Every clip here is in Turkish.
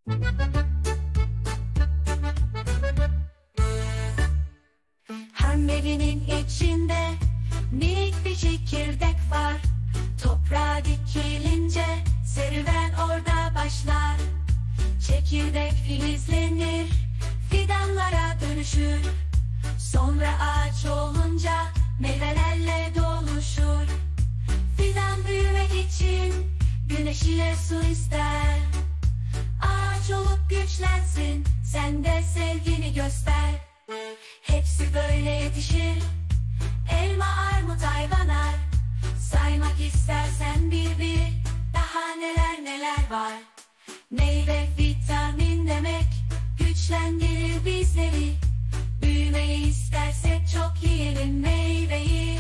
Hamberinin içinde minik bir çekirdek var. Toprağa dikilince serüven orada başlar. Çekirdek filizlenir, fidanlara dönüşür. Sonra ağaç olunca meyvelerle doluşur. Fidan büyümek için güneş ile su ister. Ağaç olup güçlensin, sen de sevgini göster. Hepsi böyle yetişir, elma, armut, ayvanar. Saymak istersen bir bir, daha neler neler var. Meyve vitamin demek, güçlendirir bizleri. Büyümeyi istersek çok yiyelim meyveyi.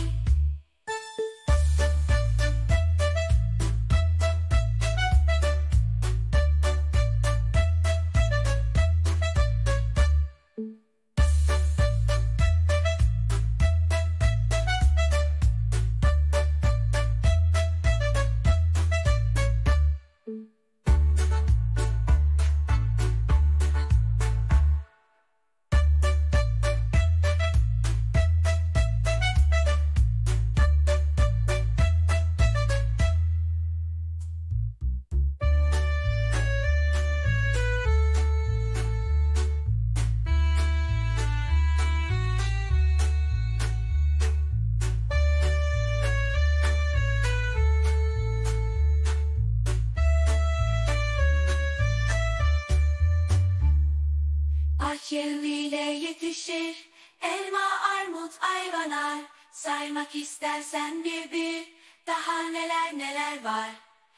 Yeriyle yetişir, elma, armut, ayvanar. Saymak istersen bir bir, daha neler neler var.